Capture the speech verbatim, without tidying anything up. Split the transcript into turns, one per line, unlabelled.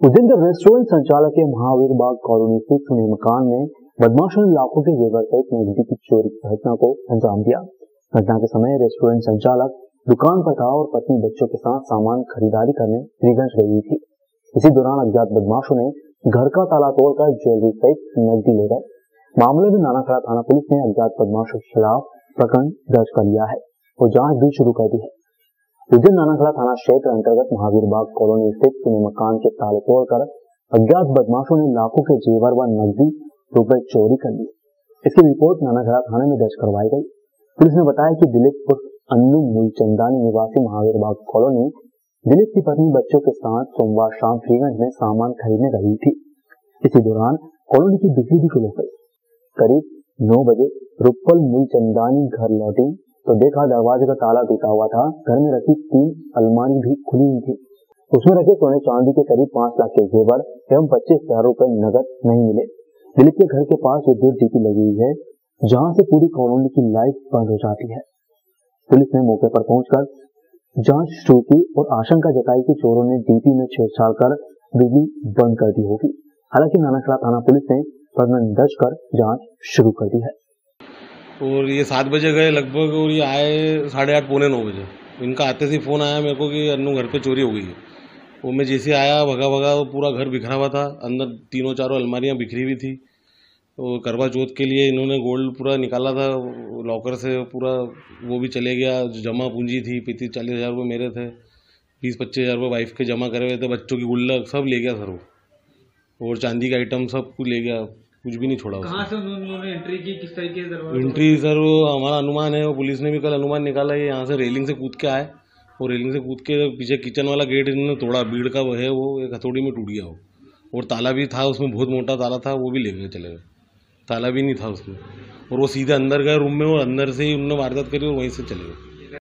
उज्जैन के रेस्टोरेंट संचालक के महावीर बाग कॉलोनी स्थित सुनी मकान में बदमाशों ने लाखों के जेवर सहित नकदी की चोरी की घटना को अंजाम दिया। घटना के समय रेस्टोरेंट संचालक दुकान पर था और पत्नी बच्चों के साथ सामान खरीदारी करने श्रीगंज गई थी। इसी दौरान अज्ञात बदमाशों ने घर का ताला तोड़कर ज्वेलरी सहित नकदी ले गए। मामले में नानाखेड़ा थाना पुलिस ने अज्ञात बदमाशों के खिलाफ प्रकरण दर्ज कर लिया है और जांच भी शुरू कर दी है। उज्जैन नानाखेड़ा थाना क्षेत्र अंतर्गत महावीर बाग कॉलोनी स्थित सुनी मकान के ताले तोड़कर अज्ञात बदमाशों ने लाखों के जेवर व नकदी रुपए चोरी कर लिए। इसकी रिपोर्ट नानाखेड़ा थाने में दर्ज करवाई गई। पुलिस ने बताया कि दिलीप उर्फ अन्नू मूलचंदानी निवासी महावीर बाग कॉलोनी दिलीप की पत्नी बच्चों के साथ सोमवार शाम श्रीगंज में सामान खरीदने गई थी। इसी दौरान कॉलोनी की बिजली भी गुल हो गई। करीब नौ बजे रुपल मूलचंदानी घर लौटी तो देखा दरवाजे का ताला टूटा हुआ था। घर में रखी तीन अलमारी भी खुली हुई थी। उसमें रखे सोने चांदी के करीब पांच लाख के जेवर एवं पच्चीस हजार रुपए नगद नहीं मिले। दिलीप के घर के पास विद्युत डीपी लगी हुई है, जहां से पूरी कॉलोनी की लाइट बंद हो जाती है। पुलिस ने मौके पर पहुंचकर जांच शुरू की और आशंका जताई कि चोरों ने डीपी में छेड़छाड़ कर बिजली बंद कर दी होगी। हालांकि नानाखेड़ा थाना पुलिस ने प्रकरण दर्ज कर जांच शुरू कर दी है।
और ये सात बजे गए लगभग और ये आए साढ़े आठ पौने नौ बजे। इनका आते से फ़ोन आया मेरे को कि अन्नू घर पे चोरी हो गई है। वो मैं जैसे आया भगा भगा तो पूरा घर बिखरा हुआ था। अंदर तीनों चारों अलमारियां बिखरी हुई थी। और करवा चौथ के लिए इन्होंने गोल्ड पूरा निकाला था लॉकर से, पूरा वो भी चले गया। जो जमा पूंजी थी पैंतीस चालीस हज़ार रुपये मेरे थे, बीस पच्चीस हज़ार रुपये वाइफ के जमा करे हुए थे। बच्चों की गुल्लक सब ले गया सर वो, और चांदी का आइटम सब कुछ ले गया, कुछ भी नहीं छोड़ा।
कहाँ से उन्होंने एंट्री की, किस तरीके से
एंट्री सर वो हमारा अनुमान है, वो पुलिस ने भी कल अनुमान निकाला है। यहाँ से रेलिंग से कूद के आए और रेलिंग से कूद के पीछे किचन वाला गेट इन्होंने तोड़ा। भीड़ का वो है, वो एक हथौड़ी में टूट गया वो। और ताला भी था उसमें, बहुत मोटा ताला था, वो भी ले गए चले गए। ताला भी नहीं था उसमें। और वो सीधे अंदर गए रूम में और अंदर से ही उन्होंने वारदात करी और वहीं से चले गए।